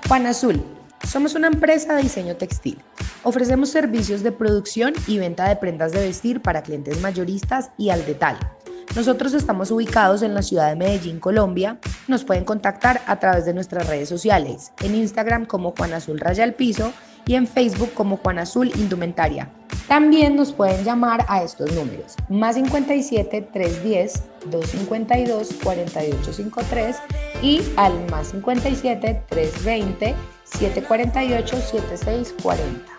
Juan Azul. Somos una empresa de diseño textil. Ofrecemos servicios de producción y venta de prendas de vestir para clientes mayoristas y al detalle. Nosotros estamos ubicados en la ciudad de Medellín, Colombia. Nos pueden contactar a través de nuestras redes sociales, en Instagram como Juan Azul Raya al Piso y en Facebook como Juan Azul Indumentaria. También nos pueden llamar a estos números, más 57 310 252 4853 y al más 57 320 748 7640.